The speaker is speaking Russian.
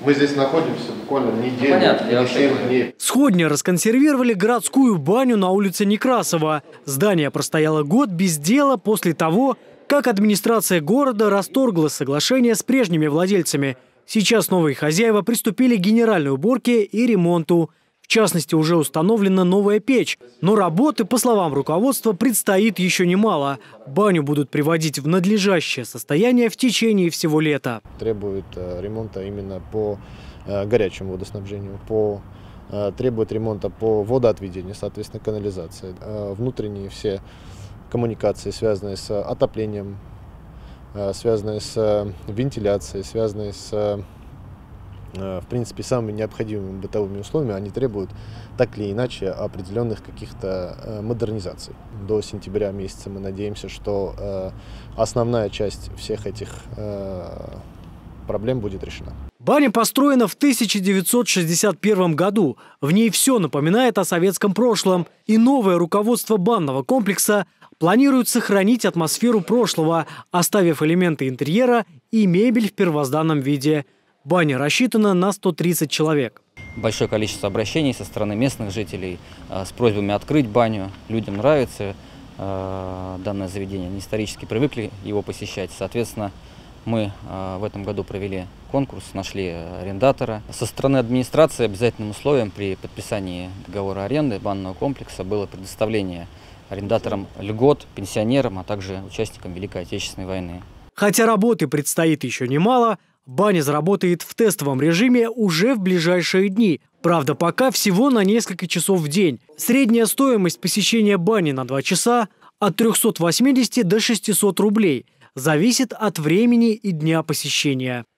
Мы здесь находимся буквально неделю, Понятно, не 7 дней. Сходня расконсервировали городскую баню на улице Некрасова. Здание простояло год без дела после того, как администрация города расторгла соглашение с прежними владельцами. Сейчас новые хозяева приступили к генеральной уборке и ремонту. В частности, уже установлена новая печь. Но работы, по словам руководства, предстоит еще немало. Баню будут приводить в надлежащее состояние в течение всего лета. Требует ремонта именно по горячему водоснабжению, требует ремонта по водоотведению, соответственно, канализации. Внутренние все коммуникации, связанные с отоплением, связанные с вентиляцией, связанные с, в принципе, самыми необходимыми бытовыми условиями, они требуют так или иначе определенных каких-то модернизаций. До сентября месяца мы надеемся, что основная часть всех этих проблем будет решена. Баня построена в 1961 году. В ней все напоминает о советском прошлом. И новое руководство банного комплекса планирует сохранить атмосферу прошлого, оставив элементы интерьера и мебель в первозданном виде. Баня рассчитана на 130 человек. Большое количество обращений со стороны местных жителей с просьбами открыть баню. Людям нравится данное заведение, они исторически привыкли его посещать. Соответственно, мы в этом году провели конкурс, нашли арендатора. Со стороны администрации обязательным условием при подписании договора аренды банного комплекса было предоставление арендаторам льгот, пенсионерам, а также участникам Великой Отечественной войны. Хотя работы предстоит еще немало, баня заработает в тестовом режиме уже в ближайшие дни. Правда, пока всего на несколько часов в день. Средняя стоимость посещения бани на 2 часа от 380 до 600 рублей. Зависит от времени и дня посещения.